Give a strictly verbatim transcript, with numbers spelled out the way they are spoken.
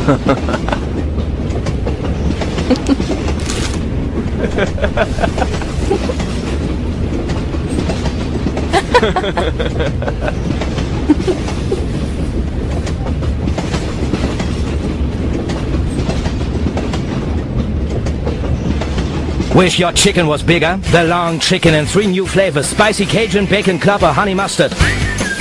Wish your chicken was bigger? The long chicken in three new flavors: spicy Cajun, bacon club or honey mustard.